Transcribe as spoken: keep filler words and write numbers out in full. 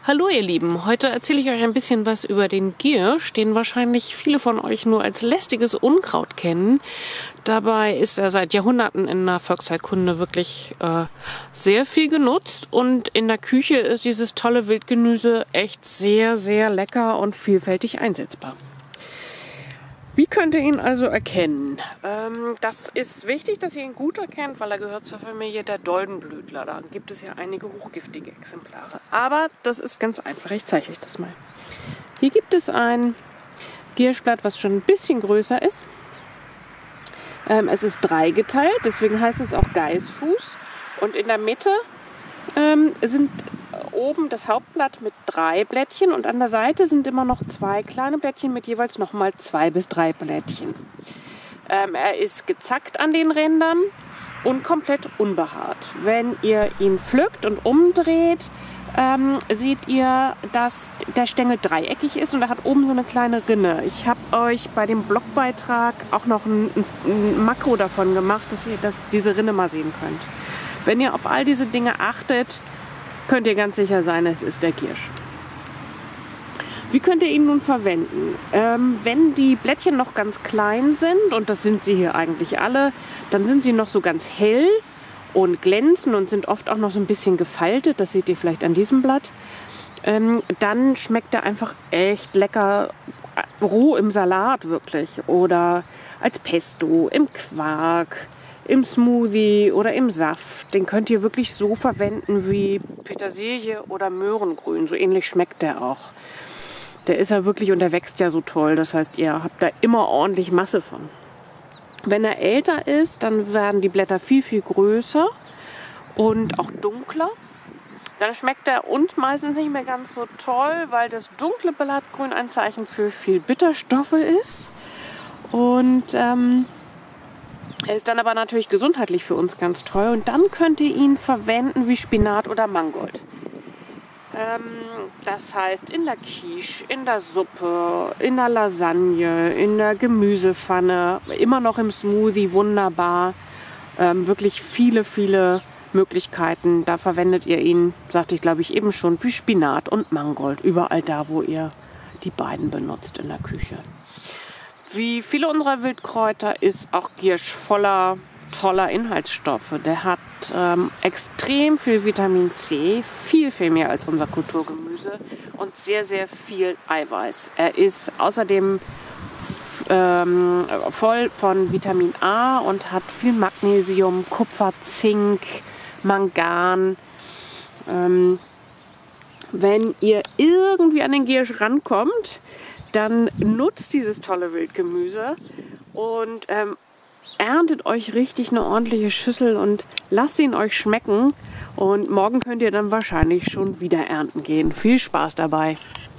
Hallo ihr Lieben, heute erzähle ich euch ein bisschen was über den Giersch, den wahrscheinlich viele von euch nur als lästiges Unkraut kennen. Dabei ist er seit Jahrhunderten in der Volksheilkunde wirklich äh, sehr viel genutzt und in der Küche ist dieses tolle Wildgemüse echt sehr, sehr lecker und vielfältig einsetzbar. Wie könnt ihr ihn also erkennen? Ähm, das ist wichtig, dass ihr ihn gut erkennt, weil er gehört zur Familie der Doldenblütler. Da gibt es ja einige hochgiftige Exemplare. Aber das ist ganz einfach. Ich zeige euch das mal. Hier gibt es ein Gierschblatt, was schon ein bisschen größer ist. Ähm, es ist dreigeteilt, deswegen heißt es auch Geißfuß. Und in der Mitte ähm, sind oben das Hauptblatt mit drei Blättchen und an der Seite sind immer noch zwei kleine Blättchen mit jeweils nochmal zwei bis drei Blättchen. Ähm, er ist gezackt an den Rändern und komplett unbehaart. Wenn ihr ihn pflückt und umdreht, ähm, seht ihr, dass der Stängel dreieckig ist und er hat oben so eine kleine Rinne. Ich habe euch bei dem Blogbeitrag auch noch ein, ein Makro davon gemacht, dass ihr das, diese Rinne mal sehen könnt. Wenn ihr auf all diese Dinge achtet, könnt ihr ganz sicher sein, es ist der Giersch. Wie könnt ihr ihn nun verwenden? Ähm, wenn die Blättchen noch ganz klein sind, und das sind sie hier eigentlich alle, dann sind sie noch so ganz hell und glänzen und sind oft auch noch so ein bisschen gefaltet. Das seht ihr vielleicht an diesem Blatt. Ähm, dann schmeckt er einfach echt lecker roh im Salat wirklich oder als Pesto, im Quark, im Smoothie oder im Saft. Den könnt ihr wirklich so verwenden wie Petersilie oder Möhrengrün. So ähnlich schmeckt der auch. Der ist ja wirklich und der wächst ja so toll. Das heißt, ihr habt da immer ordentlich Masse von. Wenn er älter ist, dann werden die Blätter viel, viel größer und auch dunkler. Dann schmeckt er uns meistens nicht mehr ganz so toll, weil das dunkle Blattgrün ein Zeichen für viel Bitterstoffe ist. Und ähm, er ist dann aber natürlich gesundheitlich für uns ganz toll und dann könnt ihr ihn verwenden wie Spinat oder Mangold. Ähm, das heißt in der Quiche, in der Suppe, in der Lasagne, in der Gemüsepfanne, immer noch im Smoothie, wunderbar. Ähm, wirklich viele, viele Möglichkeiten. Da verwendet ihr ihn, sagte ich glaube ich eben schon, wie Spinat und Mangold. Überall da, wo ihr die beiden benutzt in der Küche. Wie viele unserer Wildkräuter ist auch Giersch voller toller Inhaltsstoffe. Der hat ähm, extrem viel Vitamin C, viel, viel mehr als unser Kulturgemüse und sehr, sehr viel Eiweiß. Er ist außerdem ähm, voll von Vitamin A und hat viel Magnesium, Kupfer, Zink, Mangan. Ähm, wenn ihr irgendwie an den Giersch rankommt, dann nutzt dieses tolle Wildgemüse und ähm, erntet euch richtig eine ordentliche Schüssel und lasst ihn euch schmecken. Und morgen könnt ihr dann wahrscheinlich schon wieder ernten gehen. Viel Spaß dabei!